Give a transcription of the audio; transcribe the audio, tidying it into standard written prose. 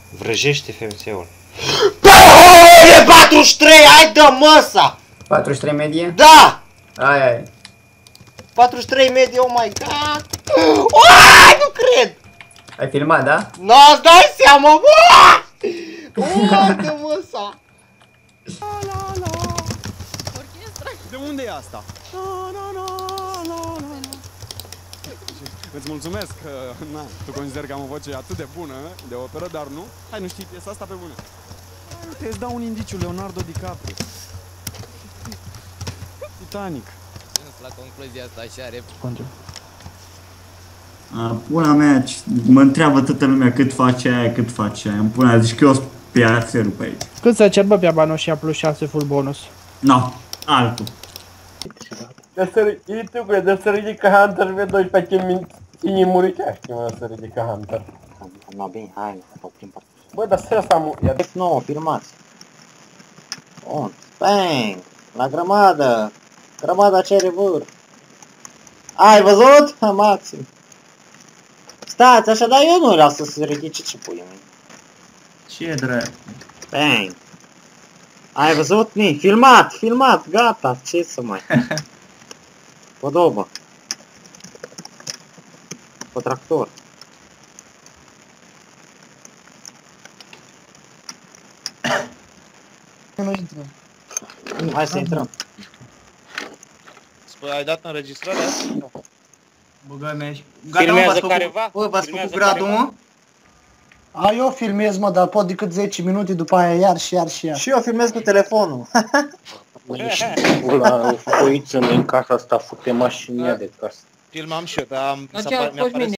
Vrăjește FMC-ul. E 43, hai dă măsa! 43 medie? Da! Ai. 43 medie, oh my god! Uaaaa, nu cred! Ai filmat, da? N-ați dai seama, uaaaa! Uaaaa, dă măsa! De unde e asta? Îți mulțumesc că, na, tu consideri că am o voce atât de bună de operă, dar nu? Hai, nu știi piesa asta pe bune. Uite, îți dau un indiciu, Leonardo DiCaprio. Titanic. La concluzia asta așa repede. Pula mea, mă întreabă toată lumea cât face aia, cât face aia. Îmi pune aia, zici că eu sunt piațerul pe aici. Cât să cer bă pe Abanoșia plus 6 full bonus? No, altul. De să ridică Hunter V2 pe cine muritea, mă, să ridică Hunter. No, bine, hai, oprim pe... Bă, dar să ăsta mu... F9, filmați. Bun, bang, la grămadă. Grămada cere vâr. Ai văzut? Maxim. Stați, așa, dar eu nu vreau să se ridice ce pui mei. Ce drept? Bang. Ai văzut? Ni, filmat, gata, ce să mai... Podobă. Cu tractor. Nu intră. Hai să intrăm. Spui, ai dat înregistrarea asta? Băgă mea. Filmează careva? Bă, v-ați făcut gradul, mă? A, eu filmez, mă, dar pot decât 10 minute, după aia iar. Și eu filmez cu telefonul. Ăla, o foiță în casa asta, fute mașinia de casă. Filmam și eu, dar mi-a